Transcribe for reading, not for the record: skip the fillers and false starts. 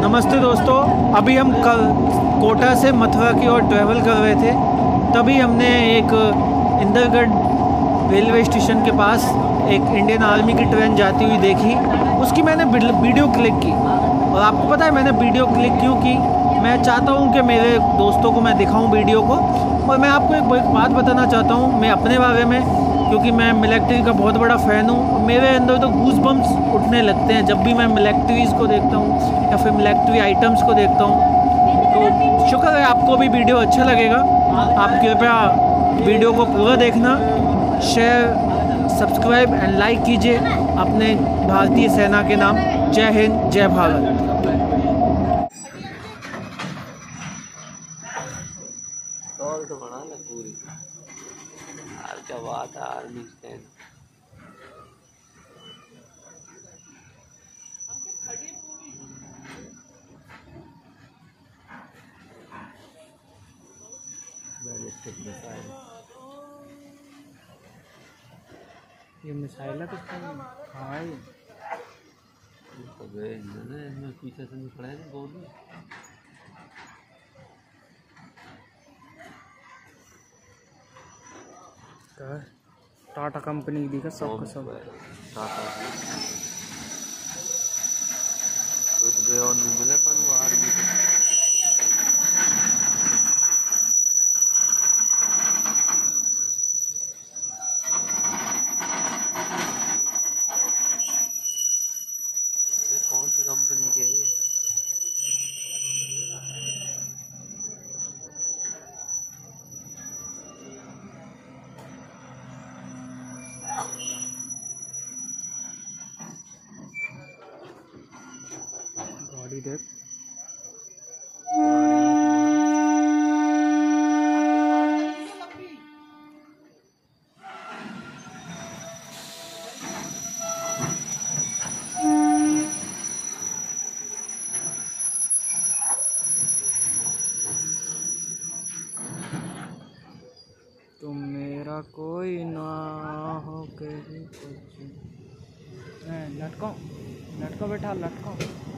नमस्ते दोस्तों, अभी हम कल कोटा से मथुरा की ओर ट्रैवल कर रहे थे। तभी हमने एक इंदरगढ़ रेलवे स्टेशन के पास एक इंडियन आर्मी की ट्रेन जाती हुई देखी। उसकी मैंने वीडियो क्लिक की। और आपको पता है मैंने वीडियो क्लिक क्यों की? मैं चाहता हूं कि मेरे दोस्तों को मैं दिखाऊं वीडियो को। और मैं आपको एक बात बताना चाहता हूं मैं अपने बारे में, क्योंकि मैं मिलिट्री का बहुत बड़ा फ़ैन हूँ। मेरे अंदर तो गूज बम्स उठने लगते हैं जब भी मैं मिलिट्रीज़ को देखता हूँ या फिर मिलिट्री आइटम्स को देखता हूँ। तो शुक्र है आपको भी वीडियो अच्छा लगेगा। आप कृपया वीडियो को पूरा देखना, शेयर, सब्सक्राइब एंड लाइक कीजिए अपने भारतीय सेना के नाम। जय हिंद, जय भारत। तो बना ले पूरी यार, क्या बात है आर्मी स्टैंड। बैलिस्टिक मिसाइल, ये मिसाइल है तो हाँ इनमें पीछे से निकले हैं गोली। टाटा कंपनी दी का सब टाटा रुतबे और नहीं मिले पर वो आर्मी कौन सी कंपनी की है ये? गाड़ी देख। तुम मेरा कोई ना हो के कुछ लटको लटको बेटा लटको।